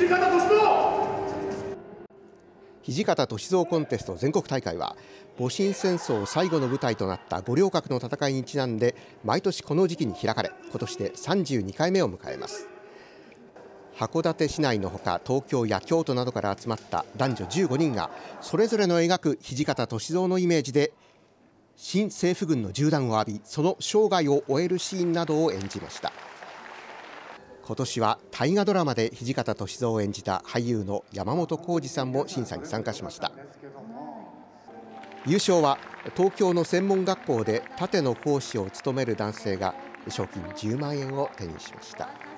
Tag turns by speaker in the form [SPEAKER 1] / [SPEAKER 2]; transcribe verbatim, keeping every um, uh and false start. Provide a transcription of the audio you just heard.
[SPEAKER 1] 土方歳三
[SPEAKER 2] 土方歳三コンテスト全国大会は戊辰戦争最後の舞台となった五稜郭の戦いにちなんで毎年この時期に開かれ、今年でさんじゅうにかいめを迎えます。函館市内のほか東京や京都などから集まった男女じゅうごにんがそれぞれの描く土方歳三のイメージで新政府軍の銃弾を浴び、その生涯を終えるシーンなどを演じました。今年は大河ドラマで土方歳三を演じた俳優の山本浩二さんも審査に参加しました。優勝は東京の専門学校で盾の講師を務める男性が賞金じゅうまんえんを手にしました。